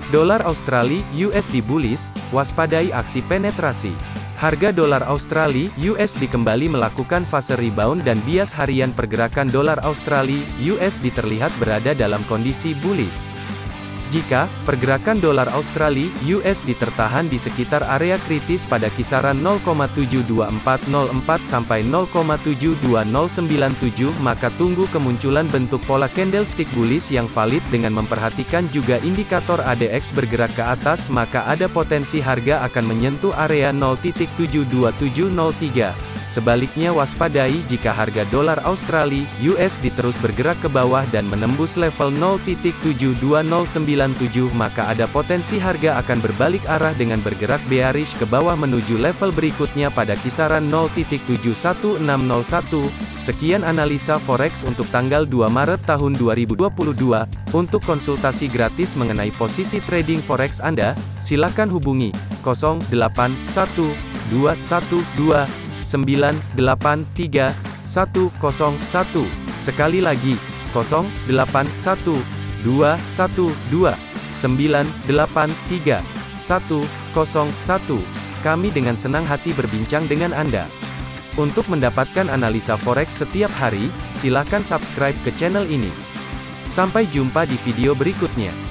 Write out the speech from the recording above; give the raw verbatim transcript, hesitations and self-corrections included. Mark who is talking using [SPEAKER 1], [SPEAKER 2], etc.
[SPEAKER 1] Dolar Australia U S D bullish, waspadai aksi penetrasi. Harga dolar Australia U S D kembali melakukan fase rebound dan bias harian pergerakan dolar Australia U S D terlihat berada dalam kondisi bullish. Jika pergerakan dolar Australia U S D tertahan di sekitar area kritis pada kisaran nol koma tujuh dua empat nol empat sampai nol koma tujuh dua nol sembilan tujuh, maka tunggu kemunculan bentuk pola candlestick bullish yang valid dengan memperhatikan juga indikator A D X bergerak ke atas, maka ada potensi harga akan menyentuh area nol titik tujuh dua tujuh nol tiga. Sebaliknya waspadai jika harga dolar Australia U S D terus bergerak ke bawah dan menembus level nol titik tujuh dua nol sembilan tujuh, maka ada potensi harga akan berbalik arah dengan bergerak bearish ke bawah menuju level berikutnya pada kisaran nol titik tujuh satu enam nol satu. Sekian analisa forex untuk tanggal dua Maret tahun dua ribu dua puluh dua. Untuk konsultasi gratis mengenai posisi trading forex Anda, silakan hubungi nol delapan satu dua satu dua sembilan delapan tiga satu nol satu. Sekali lagi, nol delapan satu dua satu dua sembilan delapan tiga satu nol satu. Kami dengan senang hati berbincang dengan Anda. Untuk mendapatkan analisa forex setiap hari, silakan subscribe ke channel ini. Sampai jumpa di video berikutnya.